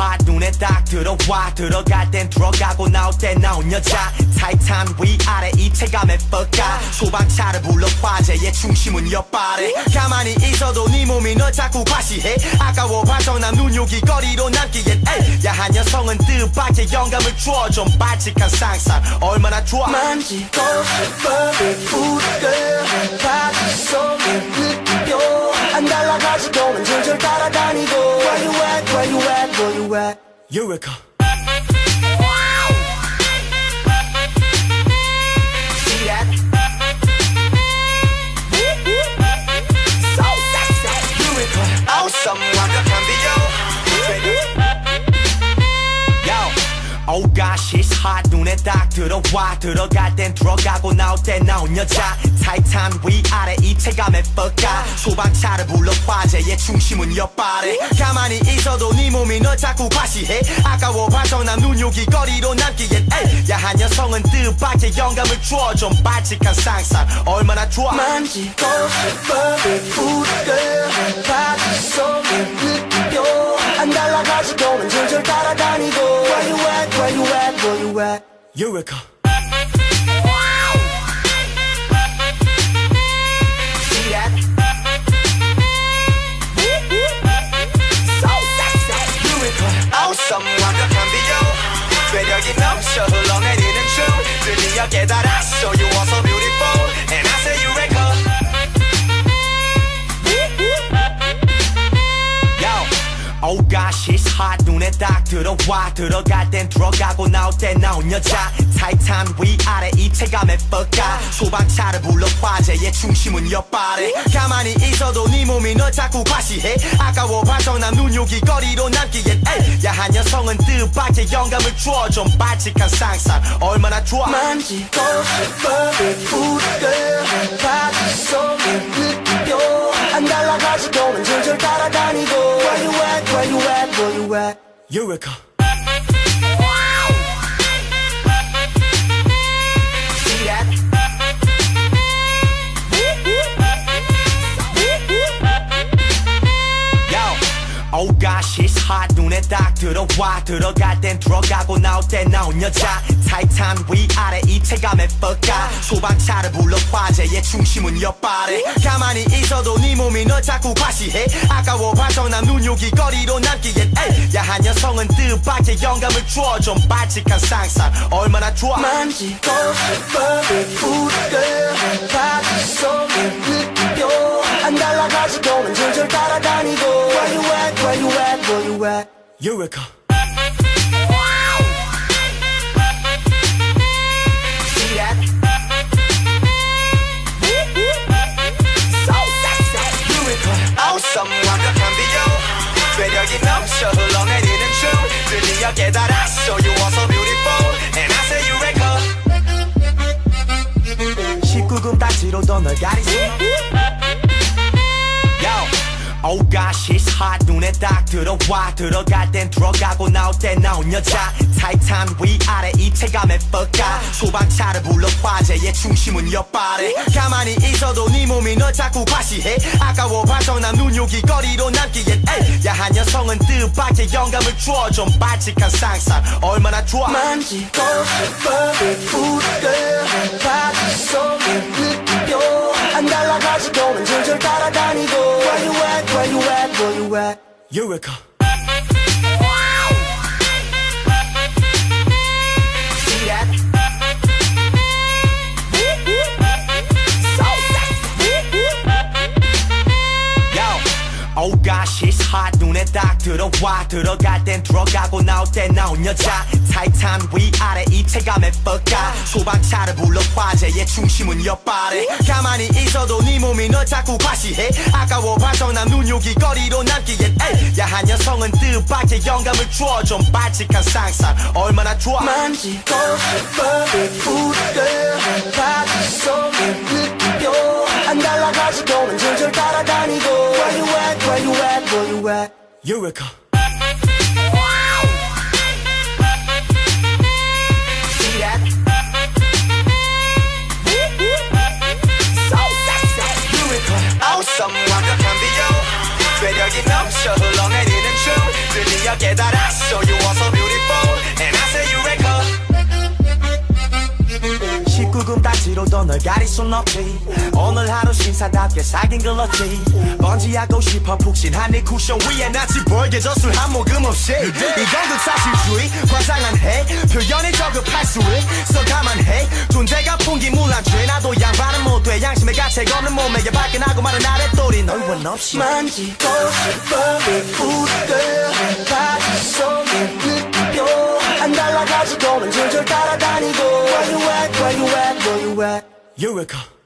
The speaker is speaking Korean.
hot 눈에 딱 들어와 들어갈 땐 들어가고 나올 땐 나온 여자 타이탄 위아래 입체감에 뻑가 소방차를 불러 화재의 중심은 옆발에 가만히 있어도 네 몸이 널 자꾸 과시해 아까워 봐서 난 눈요기 거리로 남기엔 야한 여성은 뜻밖의 영감을 주어 좀 발칙한 상상 얼마나 좋아 만지고 싶어 우리들 바지 속에 느낌표 안 달라가지고는 줄줄 따라다니고 Where you at, where you at, where you at EUREKA See that? So sexy EUREKA Awesome 완벽한 비교 Oh gosh, it's hot 눈에 딱 들어와 들어갈 땐 들어가고 나올 땐 나온 여자 타이탄 위아래 입체감에 뻑가 소방차를 불러 화재의 중심은 옆발에 가만히 있어도 네 몸이 널 자꾸 과시해 아까워 봐서 난 눈요기 거리로 남기엔 야한 여성은 뜻밖의 영감을 주어 좀 발칙한 상상 얼마나 좋아 만지고 싶어 우리들 바지 속에 느낌표 안 달라가지고는 줄줄 따라다니고 Where you at, where you at, where you at EUREKA See that? So sexy EUREKA Awesome 완벽한 비교 괴력이 넘쳐 흘러내리는 춤 드디어 깨달았어 You are so beautiful And I say EUREKA Oh gosh, it's hot 눈에 딱 들어와 들어갈 땐 들어가고 나올 땐 나온 여자 타이탄 위아래 입체감에 뻑가 소방차를 불러 화재의 중심은 옆발에 가만히 있어도 네 몸이 널 자꾸 과시해 아까워 봐서 난 눈요기 거리로 남기엔 야한 여성은 뜻밖의 영감을 주어 좀 발칙한 상상 얼마나 좋아 만지고 싶어 우리들 바지 속에 느낌표 안 달라가지고는 줄줄 따라다니고 Where you at, where you at, where you at EUREKA See that? Oh gosh, it's hot 눈에 딱 들어와 들어갈 땐 들어가고 나올 땐 나온 여자 타이탄 위아래 입체감에 뻑가 소방차를 불러 화재의 중심은 옆발에 가만히 있어도 네 몸이 널 자꾸 과시해 아까워 봐서 난 눈요기 거리로 남기엔 야한 여성은 뜻밖의 영감을 주어 좀 발칙한 상상 얼마나 좋아 만지고 싶어 우리들 바지 속에 느낌표 안 달라가지고는 줄줄 따라다니고 Where you at, where you at, where you at EUREKA See that? So sexy EUREKA Awesome 완벽한 비교 괴력이 넘쳐 흘러내리는 춤 드디어 깨달았어 You are so beautiful And I say EUREKA 19금 딱지로도 널 가리지 Oh gosh, it's hot 눈에 딱 들어와 들어갈 땐 들어가고 나올 땐 나온 여자 타이탄 위아래 입체감에 뻑가 소방차를 불러 화재의 중심은 옆발에 가만히 있어도 네 몸이 널 자꾸 과시해 아까워 봐서 난 눈요기 거리로 남기엔 야한 여성은 뜻밖의 영감을 주어 좀 발칙한 상상 얼마나 좋아 만지고 싶어 우리들 바지 속에 느낌표 안 달라가지고는 줄줄 따라다니고 Where you at, where you at, where you at EUREKA See that? So sexy Oh gosh, it's hot 눈에 딱 들어와 들어갈 땐 들어가고 나올 땐 나온 여자 타이탄 위아래 입체감에 뻑가 소방차를 불러 화재의 중심은 옆발에 가만히 있어도 네 몸이 널 자꾸 과시해 아까워 봐서 난 눈요기 거리로 남기엔 야한 여성은 뜻밖의 영감을 주어 좀 발칙한 상상 얼마나 좋아 만지고 싶어 우리들 바지 속에 느낌표 안 달라가지고는 줄줄 따라다니고 Where you at, where you at, where you at EUREKA See that? So sexy EUREKA Awesome 완벽한 비교 괴력이 넘쳐 흘러내리는 춤 드디어 드디어 깨달았어 You are so beautiful And I say EUREKA 19금 딱지로도 널 가릴 순 없지 오늘 하루 신사답게 사긴 글렀지 번지하고 싶어 푹신한 네 쿠션 위에 낯이 벌게져 술 한 모금 없이 이건 극사실주의 과장한 해 표현이 저급할 수 있어 감안해 존재가 풍기물난 죄 나도 양반은 못돼 양심의 가책 없는 몸에 발끈하고 마른 아랫돌이 널 원 없이 만지고 싶어 Good girl 바지 속에 느낌표 안 달라가지고는 줄줄 따라다니고 Where you at, where you at, where you at EUREKA